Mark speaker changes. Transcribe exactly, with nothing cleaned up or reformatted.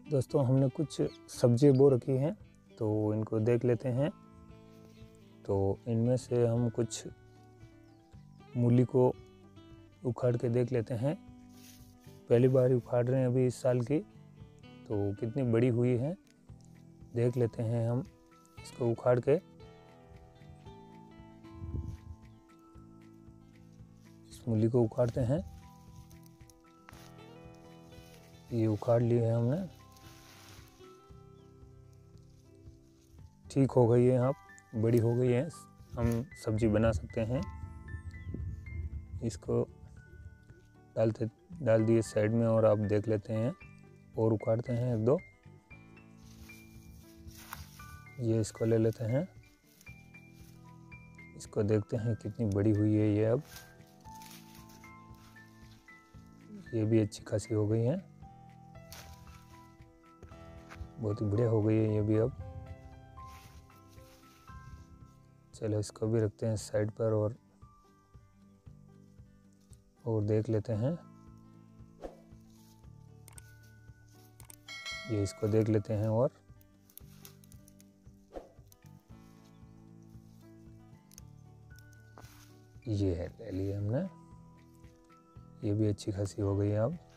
Speaker 1: दोस्तों हमने कुछ सब्जी बो रखी हैं तो इनको देख लेते हैं। तो इनमें से हम कुछ मूली को उखाड़ के देख लेते हैं। पहली बार उखाड़ रहे हैं अभी इस साल की, तो कितनी बड़ी हुई है देख लेते हैं हम इसको उखाड़ के। इस मूली को उखाड़ते हैं। ये उखाड़ लिए है हमने, ठीक हो गई है, अब बड़ी हो गई है, हम सब्जी बना सकते हैं। इसको डालते डाल दिए साइड में और आप देख लेते हैं और उखाड़ते हैं एक दो। ये इसको ले लेते हैं, इसको देखते हैं कितनी बड़ी हुई है ये। अब ये भी अच्छी खासी हो गई है, बहुत ही बढ़िया हो गई है ये भी। अब चलो इसको भी रखते हैं साइड पर और और देख लेते हैं। ये इसको देख लेते हैं और ये है ले लिए हमने, ये भी अच्छी खासी हो गई है अब।